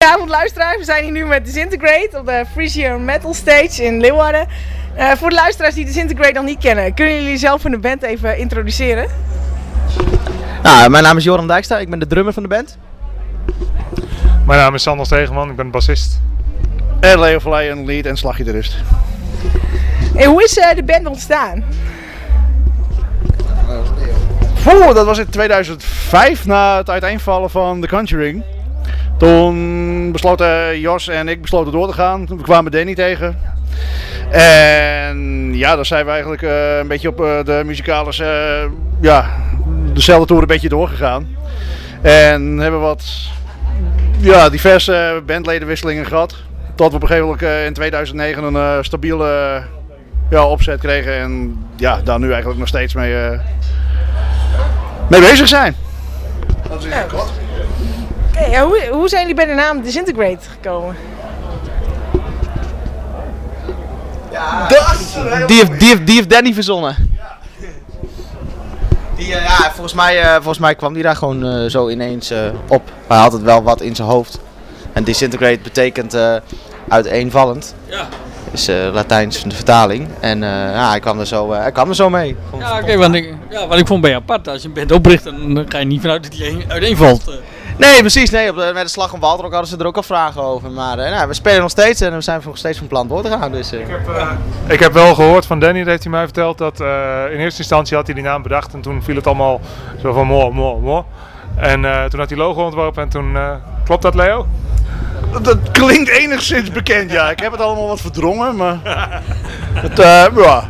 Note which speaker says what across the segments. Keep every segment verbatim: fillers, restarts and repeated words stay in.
Speaker 1: Goedenavond luisteraars, we zijn hier nu met Disintegrate op de Frisian Metal Stage in Leeuwarden. Uh, voor de luisteraars die Disintegrate nog niet kennen, kunnen jullie jezelf en de band even introduceren?
Speaker 2: Nou, mijn naam is Joran Dijkstra, ik ben de drummer van de band.
Speaker 3: Mijn naam is Sander Stegeman, ik ben bassist.
Speaker 4: En Leo Verleijen, lead en slaggitarist.
Speaker 1: En hoe is uh, de band ontstaan?
Speaker 4: Oeh, dat was in tweeduizend vijf, na het uiteenvallen van The Conjuring. Toen besloten Jos en ik besloten door te gaan. We kwamen Danny tegen. En ja, dan zijn we eigenlijk uh, een beetje op uh, de muzikale, uh, ja, dezelfde toer een beetje doorgegaan. En hebben wat ja, diverse bandledenwisselingen gehad. Tot we op een gegeven moment uh, in tweeduizend negen een uh, stabiele uh, ja, opzet kregen. En ja, daar nu eigenlijk nog steeds mee, uh, mee bezig zijn. Dat is
Speaker 1: ja. Oké, okay, ja, hoe, hoe zijn jullie bij de naam Disintegrate gekomen?
Speaker 2: Ja, die, heeft, die, heeft, die heeft Danny verzonnen. Die, uh, ja, volgens, mij, uh, volgens mij kwam die daar gewoon uh, zo ineens uh, op. Hij had het wel wat in zijn hoofd. En Disintegrate betekent uh, uiteenvallend. Ja. Is uh, Latijns de vertaling. En uh, ja, hij kwam er zo, uh, hij kwam er zo mee.
Speaker 5: Ja, oké, okay, want, ik, ja, want ik vond bij apart. Als je een band opricht, dan ga je niet vanuit dat die uiteenvalt. Uh.
Speaker 2: Nee, precies. Nee, op de, met de Slag om Walter hadden ze er ook al vragen over. Maar uh, nou, we spelen nog steeds en we zijn nog steeds van plan door te gaan. Dus, uh.
Speaker 3: ik, heb, uh, ik heb wel gehoord van Danny, dat heeft hij mij verteld, dat uh, in eerste instantie had hij die naam bedacht en toen viel het allemaal zo van mo, mo, mo. En uh, toen had hij logo ontworpen en toen, uh, klopt dat, Leo?
Speaker 4: Dat klinkt enigszins bekend, ja. Ik heb het allemaal wat verdrongen, maar het, uh, ja.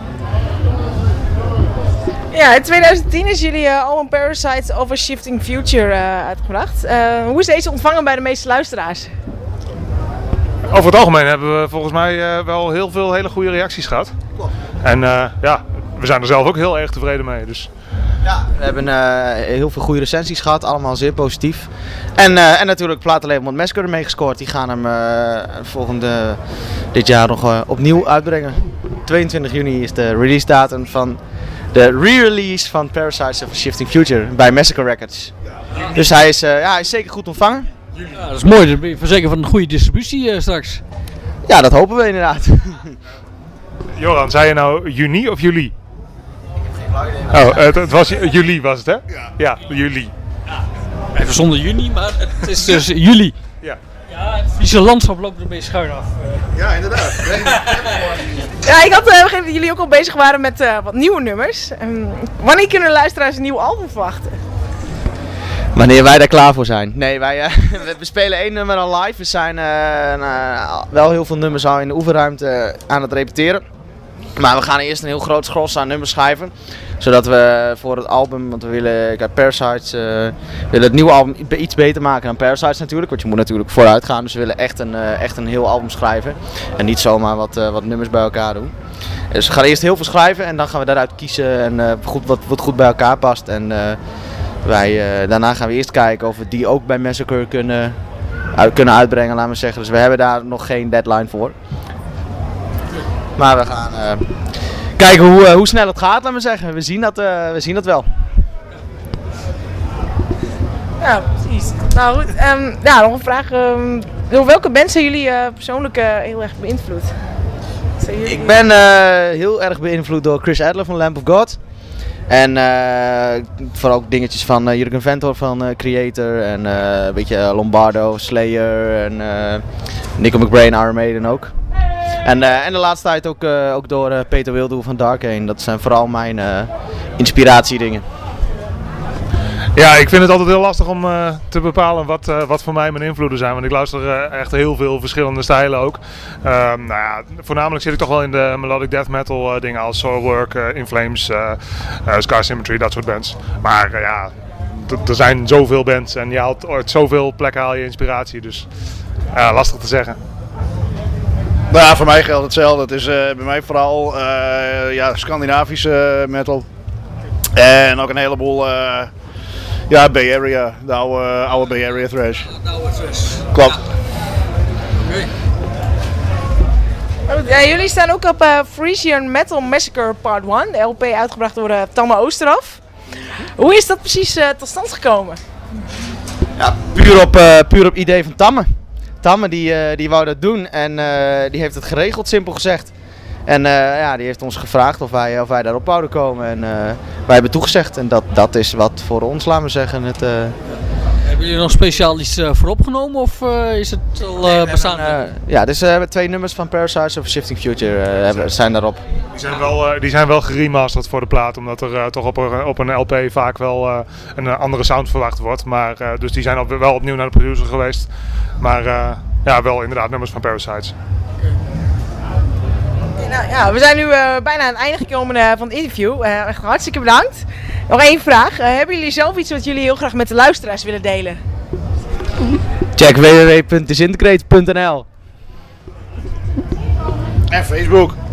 Speaker 1: Ja, in tweeduizend tien is jullie uh, album Parasites of a Shifting Future uh, uitgebracht. Uh, hoe is deze ontvangen bij de meeste luisteraars?
Speaker 3: Over het algemeen hebben we volgens mij uh, wel heel veel hele goede reacties gehad. Klopt. En uh, ja, we zijn er zelf ook heel erg tevreden mee. Dus.
Speaker 2: Ja, we hebben uh, heel veel goede recensies gehad, allemaal zeer positief. En, uh, en natuurlijk platenlabel Massacre ermee gescoord. Die gaan hem uh, volgende dit jaar nog uh, opnieuw uitbrengen. tweeëntwintig juni is de release datum van de re-release van Parasites of a Shifting Future bij Massacre Records. Dus hij is, uh, ja, hij is zeker goed ontvangen.
Speaker 5: Ja, dat is mooi, dan ben je verzekerd van een goede distributie uh, straks.
Speaker 2: Ja, dat hopen we inderdaad.
Speaker 3: Joran, zei je nou juni of juli? Oh, het, het was juli was het, hè? Ja, ja juli.
Speaker 5: Ja. Even zonder juni, maar het is dus juli.
Speaker 3: Ja.
Speaker 5: Ja, het Friese landschap loopt er een beetje schuin af.
Speaker 4: Ja, inderdaad.
Speaker 1: Ja, ik had uh, begrepen dat jullie ook al bezig waren met uh, wat nieuwe nummers. Um, wanneer kunnen de luisteraars een nieuw album verwachten?
Speaker 2: Wanneer wij daar klaar voor zijn. Nee, wij uh, we spelen één nummer al live. We zijn uh, nou, wel heel veel nummers al in de oefenruimte aan het repeteren. Maar we gaan eerst een heel groot gros aan nummers schrijven. Zodat we voor het album, want we willen kijk, Parasites, uh, willen het nieuwe album iets beter maken dan Parasites natuurlijk. Want je moet natuurlijk vooruit gaan. Dus we willen echt een, uh, echt een heel album schrijven. En niet zomaar wat, uh, wat nummers bij elkaar doen. Dus we gaan eerst heel veel schrijven en dan gaan we daaruit kiezen en, uh, goed, wat, wat goed bij elkaar past. En uh, wij, uh, daarna gaan we eerst kijken of we die ook bij Massacre kunnen, uit, kunnen uitbrengen, laten we zeggen. Dus we hebben daar nog geen deadline voor. Maar we gaan uh, kijken hoe, uh, hoe snel het gaat, laten we zeggen. We zien dat, uh, we zien dat wel.
Speaker 1: Ja, precies. Nou goed, um, ja, nog een vraag. Um, door welke band zijn jullie uh, persoonlijk uh, heel erg beïnvloed? Jullie...
Speaker 2: Ik ben uh, heel erg beïnvloed door Chris Adler van Lamb of God. En uh, vooral ook dingetjes van uh, Jurgen Ventor van uh, Creator. En uh, een beetje uh, Lombardo, Slayer en uh, Nico McBrain, Iron Maiden ook. En, uh, en de laatste tijd ook, uh, ook door uh, Peter Wildoe van Darkane. Dat zijn vooral mijn uh, inspiratiedingen.
Speaker 3: Ja, ik vind het altijd heel lastig om uh, te bepalen wat, uh, wat voor mij mijn invloeden zijn. Want ik luister uh, echt heel veel verschillende stijlen ook. Uh, nou ja, voornamelijk zit ik toch wel in de melodic death metal uh, dingen als Soilwork, uh, In Flames, uh, uh, Scar Symmetry, dat soort bands. Maar uh, ja, er zijn zoveel bands en je haalt uit zoveel plekken haal je inspiratie. Dus uh, lastig te zeggen.
Speaker 4: Nou ja, voor mij geldt hetzelfde. Het is uh, bij mij vooral uh, ja, Scandinavische metal. En ook een heleboel uh, ja, Bay Area, de oude, oude Bay Area thrash.
Speaker 5: De oude thrash.
Speaker 4: Klopt.
Speaker 5: Ja. Okay.
Speaker 1: Ja, jullie staan ook op uh, Frisian Metal Massacre Part één, de L P uitgebracht door uh, Tamme Oosterhof. Hoe is dat precies uh, tot stand gekomen?
Speaker 2: Ja, puur op, uh, puur op idee van Tamme. Tamme die, uh, die wou dat doen en uh, die heeft het geregeld, simpel gezegd. En uh, ja, die heeft ons gevraagd of wij, of wij daarop wouden komen en uh, wij hebben toegezegd. En dat, dat is wat voor ons, laten we zeggen, het... Uh...
Speaker 5: Hebben jullie nog speciaal iets uh, voor opgenomen of uh, is het al uh, bestaand?
Speaker 2: Uh, ja, dus uh, we hebben twee nummers van Parasite of Shifting Future uh, hebben, zijn daarop.
Speaker 3: Die zijn wel, uh, die zijn wel geremasterd voor de plaat, omdat er uh, toch op een, op een L P vaak wel uh, een uh, andere sound verwacht wordt. Maar, uh, dus die zijn op, wel opnieuw naar de producer geweest, maar uh, ja, wel inderdaad nummers van Parasite.
Speaker 1: Nou, ja, we zijn nu uh, bijna aan het einde gekomen uh, van het interview. Uh, echt hartstikke bedankt. Nog één vraag. Uh, hebben jullie zelf iets wat jullie heel graag met de luisteraars willen delen?
Speaker 2: Check w w w punt disintegrate punt n l
Speaker 4: En Facebook.